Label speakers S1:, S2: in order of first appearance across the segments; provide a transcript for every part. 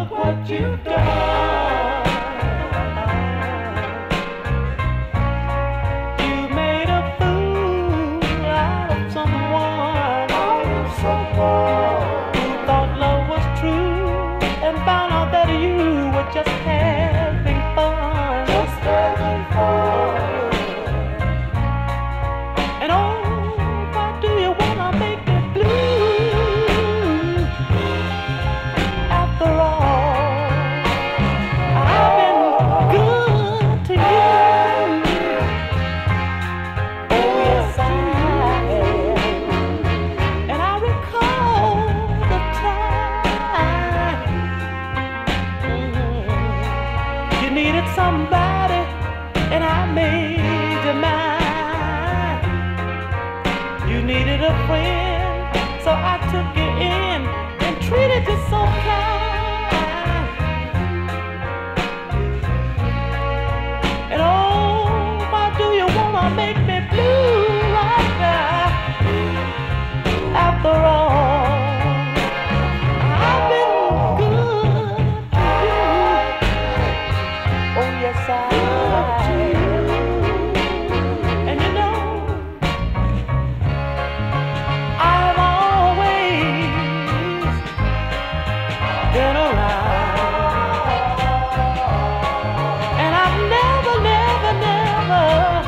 S1: look what you've done. You made a fool out of someone, who thought love was true and found out that you were just having fun. Just having fun. And oh, why do you wanna make me blue? After all, I've been good to you. Oh yes I have. And I recall the time you needed somebody and I made you mine. You needed a friend, so I took you in and treated you so kind. And oh, why do you wanna make me blue right now? After all, I've been good to you. Oh yes I have. And you know, I've always been around, and I've never, never, never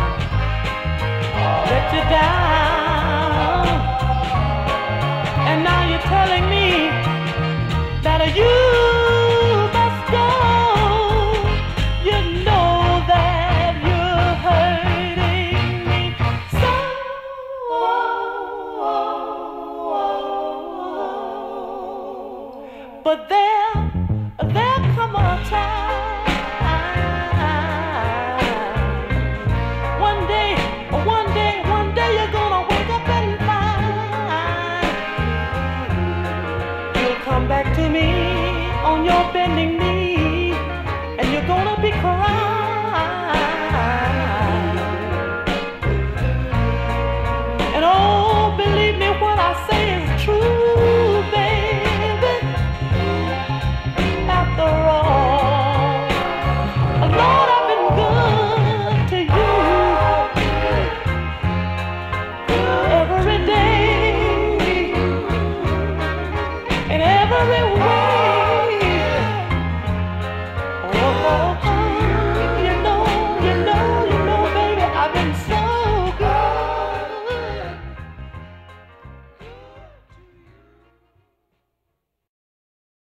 S1: let you down. And now you're telling me that you must go. You know that you're hurting me so. But there'll come a time. One day you're gonna wake up and find you'll come back to me on your bending knee, and you're gonna be crying. And oh, believe me, what I say is true.